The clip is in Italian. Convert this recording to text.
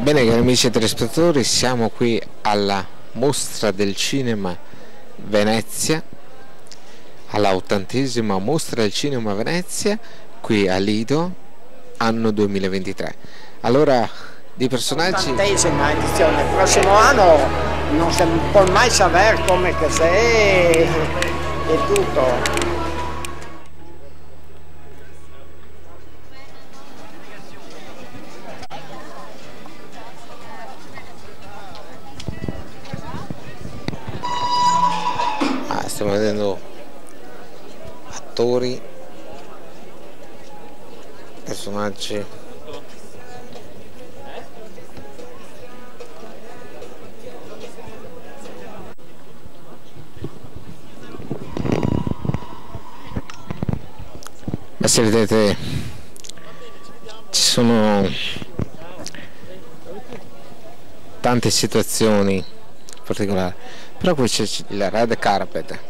Bene, cari amici telespettatori, siamo qui alla mostra del cinema Venezia, alla 80ª mostra del cinema Venezia, qui a Lido, anno 2023. Allora, di personaggi... 80ª edizione, il prossimo anno non si può mai sapere come che sei e tutto. Stiamo vedendo attori, personaggi. Ma se vedete ci sono tante situazioni particolari, però qui c'è il red carpet.